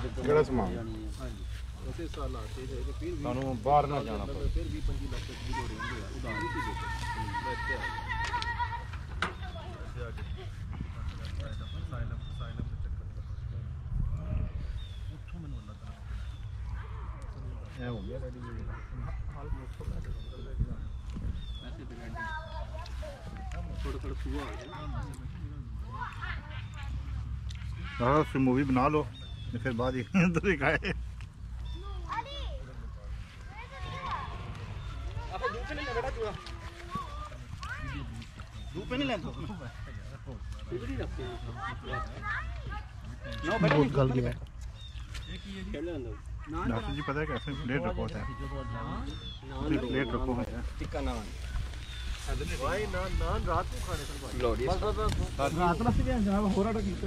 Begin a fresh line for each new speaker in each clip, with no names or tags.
ਕਿਹੜਾ ਸਮਾਨ ਉਸੇ ਸਾਲ ਆਤੇ ਜੇ ਫਿਰ ਵੀ ਤੁਹਾਨੂੰ ਬਾਹਰ ਨਾ ਜਾਣਾ ਪਵੇ ਫਿਰ ਵੀ 25 ਲੱਖ ਦੀ ਲੋੜ ਹੁੰਦੀ ਆ ਉਦਾਂ ਨਹੀਂ ਦੇ ਇੱਥੇ ਆ ਕੇ ਸਾਈਨ ਅਪ ਦੇ ਚੱਕਰ ਉੱਥੋਂ ਮੈਨੂੰ ਅੱਲਾ ਤਾਲਾ ਇਹ ਹੋ ਗਿਆ ਰੈਡੀ ਹਾਲ ਮੁੱਕ पैसे थोड़ा थोड़ा हुआ
हाँ फिर मूवी बना लो फिर बाद ही अंदर ही खाए धूप पे नहीं लेते बहुत गल गया डॉक्टर जी पता है कैसे प्लेट रखो होता है प्लेट रखो है
टिक्का नान भाई नान रात को खाने सर भाई बस
रात में से जनाब हो रहा था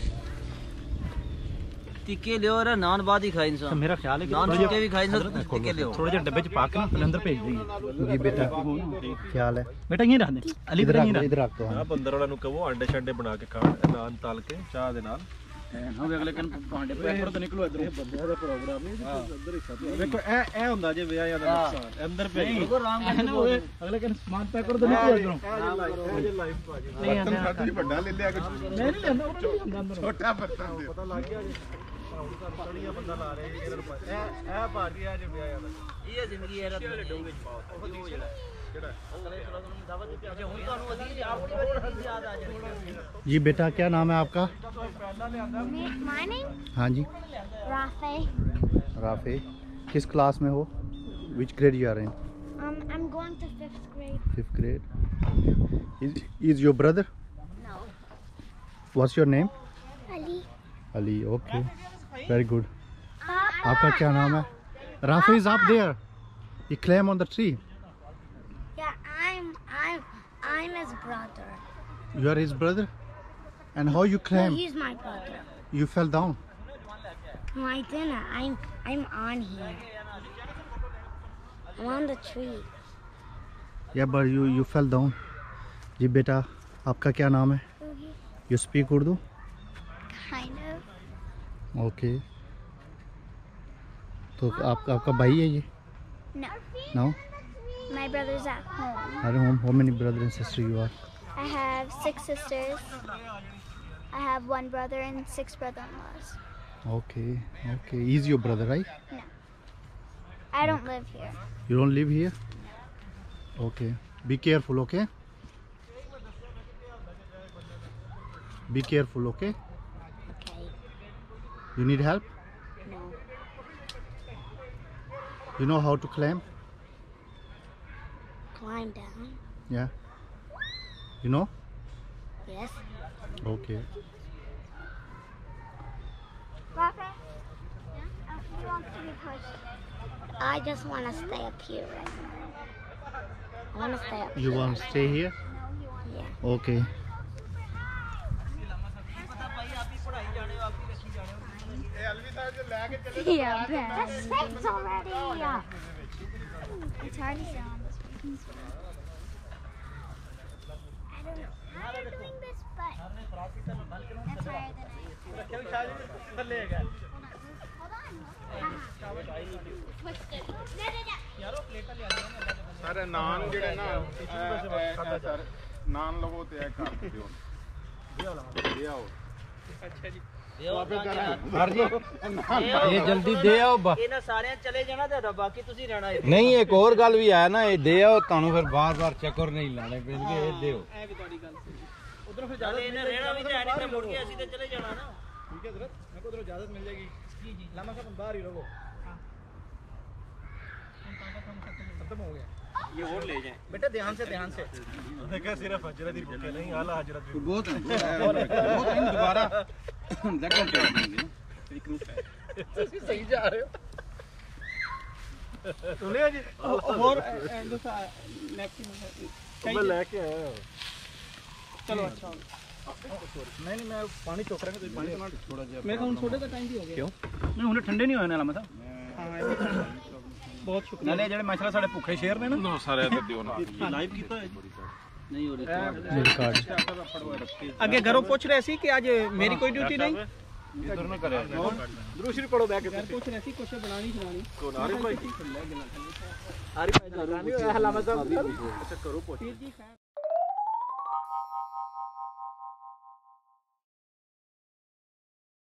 टिक्के लियो और नान बाद ही खाए इंसान
मेरा ख्याल है कि
नान टिक्के भी खाए टिक्के लियो
थोड़े जे डब्बे च पा के ना फिर अंदर भेज देंगे
जी बेटा ख्याल है
बेटा यहीं रख दे अली
इधर रख दो
हां बंदर वाला नु कहो अंडे शंडे बना के खान नान ताल के चाह दे नाल
ना अगले कन भांडे पैकर तो निकलो इधर बंदे दा प्रोग्राम है अंदर ही सब
देखो ए हुंदा जे विआह दा नुकसान अंदर पे
आराम से अगले कन सामान पैकर तो निकलो इधरों
ये लाइव पाजी
बर्तन खाती बड़ा ले लिया
मैं नहीं लेंदा अंदर
छोटा बर्तन
पता लग गया जी ਹੁਣ ਤਾਂ ਤੜੀਆਂ ਬੰਦਾ ਲਾ ਰਹੇ ਇਹਨਾਂ ਨੂੰ ਇਹ ਭਾਜੀ ਆ ਜੇ ਵਿਆਹ ਦਾ
ਇਹ ਜ਼ਿੰਦਗੀ ਹੈ ਰੱਬ ਦੇ ਵਿੱਚ ਪਾਓ ਉਹ ਜਿਹੜਾ
ਕਿਹੜਾ
ਅਗਲੇ ਸਾਲ ਨੂੰ ਦਾਵਤ ਦਿੱਤੀ ਅੱਛਾ ਹੁਣ ਤੁਹਾਨੂੰ ਅਦੀ ਆਪਣੀ ਵਾਰੀ ਯਾਦ ਆ ਜਾਣੀ
जी बेटा क्या नाम है आपका
My name?
हाँ जी
Rafe.
राफे किस क्लास में हो which grade you are in
I'm going to 5th grade.
5th grade is your brother
No.
what's your name
Ali.
Ali okay very good
Papa.
आपका क्या नाम है Rafe is up there he climb on the tree
Yeah, I'm his brother.
you are his brother and how you
No,
climb
he's my brother.
you fell down
No, I didn't. I'm on here. I'm on the tree.
yeah but you fell down जी बेटा आपका क्या नाम है you speak Urdu
Kind of.
Okay तो आपका भाई है ये
No.
no
My brother's at home.
अरे how many brother and sister you are
I have 6 sisters. I have 1 brother and 6 brother-in-laws.
okay he's your brother right
No. I don't live here.
you don't live here okay be careful okay be careful okay
Okay.
you need help
No.
you know how to climb
Climb down.
yeah you know
Yes.
okay
Rafa? Yeah? He wants to be pushed. I just want to stay up here right now. I want to stay up
you
here.
want to stay here
Yeah.
okay
Yeah, bad. This fits already. Yeah. It's hard to sit on this one. I don't know how you're doing this, but that's higher than I am. Hold on. Twist it.
Sir ਨਾਨ ਜਿਹੜੇ ਨਾ sir non ਲਵੋ ਤੇ ਇਹ ਕਰ ਦਿਓ ਇਹ ਆਓ
ਅੱਛਾ ਜੀ
सर जी ये जल्दी दे आओ
ਇਹਨਾਂ ਸਾਰਿਆਂ ਚਲੇ ਜਾਣਾ ਤੇ ਬਾਕੀ ਤੁਸੀਂ ਰਹਿਣਾ
नहीं एक और गल भी है ना ये दे आओ तानू फिर बार-बार चक्कर नहीं लाने पैणगे ये दिओ
ਐ ਵੀ ਤੁਹਾਡੀ ਗੱਲ ਸਹੀ ਉਧਰੋਂ ਫਿਰ ਜ਼ਿਆਦਾ ਇਹਨੇ ਰਹਿਣਾ ਵੀ ਤੇ ਐ ਨਹੀਂ ਮੁੜ ਕੇ ਅਸੀਂ ਤੇ ਚਲੇ ਜਾਣਾ ਨਾ
ठीक है हजरत मेरे को उधर इजाजत मिल जाएगी जी जी लामा साहब बाहर ही रहो खत्म हो गया
ये और ले जाएं
बेटा ध्यान से
देखा सिर्फ हजरत ही भूखे नहीं आला हजरत भी
बहुत है दोबारा लगन कर देंगे सही जा रहे हो
सुनिए जी
और
मैं लेके आया
चलो अच्छा नहीं मैं पानी चोक रहा हूं पानी तो थोड़ा जिहा मेरे को छोटे का टाइम भी हो गया क्यों नहीं हुणे ठंडे नहीं होए ना लामा साहब हां बहुत शुक्रिया नाले जेडे माशाल्लाह साडे भुखे शेर ने ना
सारे ते दियो ना
लाइव कीता है
नहीं हो रही
रिकॉर्ड
आगे घरों पूछ रहे सी कि आज मेरी कोई ड्यूटी नहीं
इधर ना करे
दूसरी पढ़ो बैग के कुछ ऐसी कुछ बनानी खिलानी
कौन आरिफ भाई
आरिफ भाई हलामत साहब अच्छा करो पोटी जी खैर